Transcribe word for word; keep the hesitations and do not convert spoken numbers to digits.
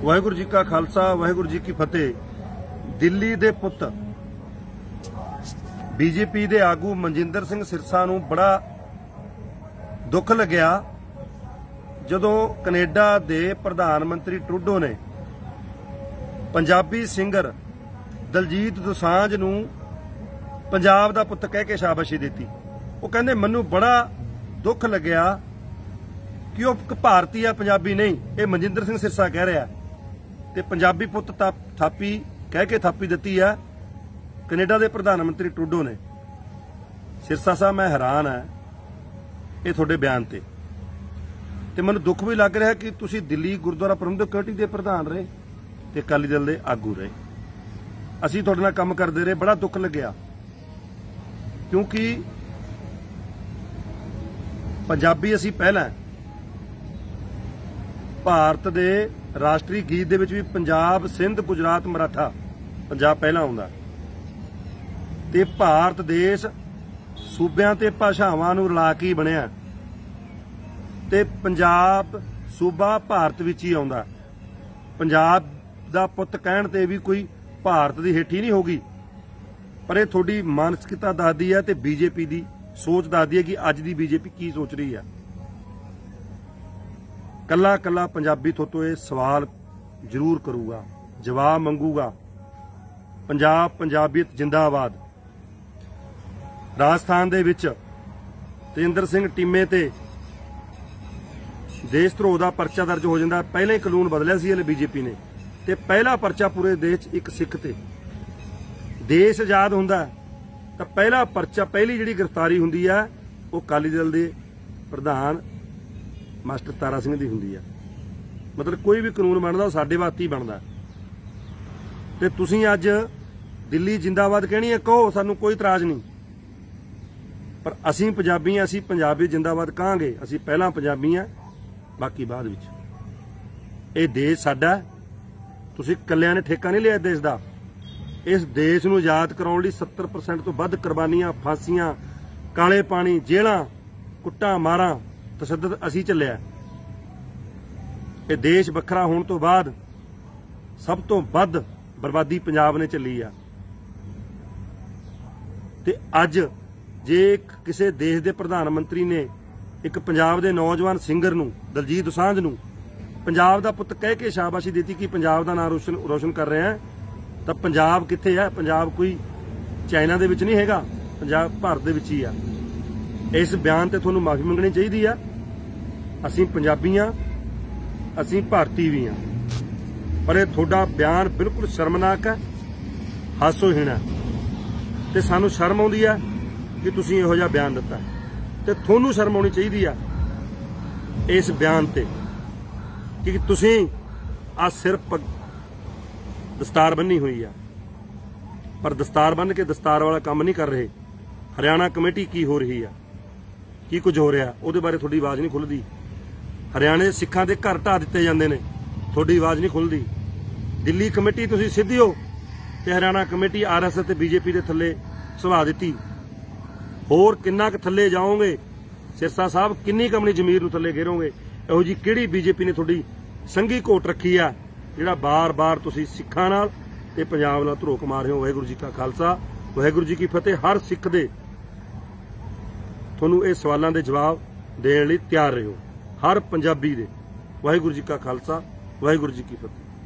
ਵਾਹਿਗੁਰੂ जी का खालसा वाहिगुरू जी की फतेह। दिल्ली दे पुत बीजेपी दे आगू मनजिंदर सिंह सिरसा नूं बड़ा दुख लग्या जदों कनेडा दे प्रधान मंत्री ट्रूडो ने पंजाबी सिंगर दलजीत दोसांझ नूं पंजाब दा पुत कह के शाबाशी दी। वो कहंदे मैनूं बड़ा दुख लग्या कि वह भारती है पंजाबी नहीं। ये मनजिंदर सिंह सिरसा कह रहा ते पंजाबी पुत थापी कह के थापी दी है कनेडा के प्रधानमंत्री ट्रूडो ने। सिरसा साहब मैं हैरान है ये थोड़े बयान ते ते मैनूं दुख भी लग रहा कि तुसी दिल्ली गुरुद्वारा प्रबंधक कमेटी के प्रधान रहे ते अकाली दल के आगू रहे। असीं तुहाडे नाल काम करदे रहे, बड़ा दुख लग्या क्योंकि पंजाबी असीं पहला भारत दे राष्ट्रीय गीत दे विच भी पंजाब सिंध गुजरात मराठा पंजाब पहला आउंदा ते भारत देश सूबियां ते भाषावां नूं रला के ही बणिया ते पंजाब सूबा भारत विच ही आउंदा। पंजाब दा पुत कहण ते भी कोई भारत दी हेठी नहीं होगी, पर ये थोड़ी मानसिकता दसदी है ते बीजेपी दी सोच दसदी है कि अज दी बीजेपी की सोच रही है। कला कला पंजाबी थोतों ये सवाल जरूर करूगा, जवाब मंगूगा। पंजाब पंजाबीयत जिंदाबाद। राजस्थान दे विच तेजिंदर सिंह टीमे ते देश धरोह दा परचा दर्ज हो जाता। पहले ही कानून बदलिया सी हले बीजेपी ने ते पहला परचा पूरे देश एक सिख ते देश आजाद हुंदा तां पहला परचा पहली जिहड़ी गिरफ्तारी हुंदी है वो अकाली दल दे प्रधान मास्टर तारा सिंह दी हुंदी है। मतलब कोई भी कानून बनदा साडे वास्ते ही बनदा ते तुसीं अज दिल्ली जिंदाबाद कहनी है, कहो सानूं कोई इतराज नहीं, पर असीं पंजाबी असीं पंजाबी जिंदाबाद कहांगे। असीं पहला पंजाबी हैं बाकी बाद विच। ये देश साडा, तुसीं कल्लिਆਂ ने ठेका नहीं लिया देश दा। इस देश नूं आजाद कराउण लई सत्तर परसेंट तो वध कुर्बानियां, फांसियां, काले पानी, जेलां, कुट्टां मारां, तशद्दद असीं झल्लिया। ये देश वखरा होने तो बाद सब तो वध बर्बादी पंजाब ने झल्ली आ ते अज जे किसी देश के प्रधानमंत्री ने एक पंजाब के नौजवान सिंगर नूं दलजीत दोसांझ नूं पंजाब का पुत कह के शाबाशी दी कि पंजाब का नाम रोशन रोशन कर रहे हैं, तो पंजाब कित्थे है? पंजाब कोई चाइना दे विच नहीं हैगा, पंजाब भारत दे विच ही आ। इस बयान ते तुहानूं माफी मंगनी चाहिदी आ। असीं पंजाबी हां, असीं भारती भी हां, पर यह तुहाडा बयान बिल्कुल शर्मनाक है, हासोहीण है ते सानूं शर्म आउंदी है कि तुसीं इहो जिहा बयान दित्ता ते तुहानूं शर्म आउणी चाहिदी आ इस बयान ते कि तुसीं आ सिर्फ दस्तार बन्नी हुई है, पर दस्तार बन के दस्तार वाला काम नहीं कर रहे। हरियाणा कमेटी की हो रही है, की कुछ हो रहा, उहदे बारे थोड़ी आवाज़ नहीं खुलदी। हरियाणे सिखां दे घर ढा दित्ते जांदे ने, थोड़ी आवाज़ नहीं खुलदी। दिल्ली कमेटी तुसीं सिद्धी हो ते Haryana committee R S S ते बीजेपी दे थल्ले सुभा दित्ती। होर किन्ना क थल्ले जाओगे सिरसा साहब, किन्नी क अपनी जमीर नूं थल्ले घेरोगे? इहो जी किहड़ी बीजेपी ने थोड़ी संघी घोट रखी आ जिहड़ा बार बार तुसीं सिखां नाल ते पंजाब नाल धरोक मार रहे हो? वाहिगुरू जी का खालसा वाहिगुरू जी की फतेह। हर सिख दे तुहानूं इह सवालों के जवाब देण लई तैयार रहो, हर पंजाबी दे। वाहिगुरू जी का खालसा वाहिगुरू जी की फतेह।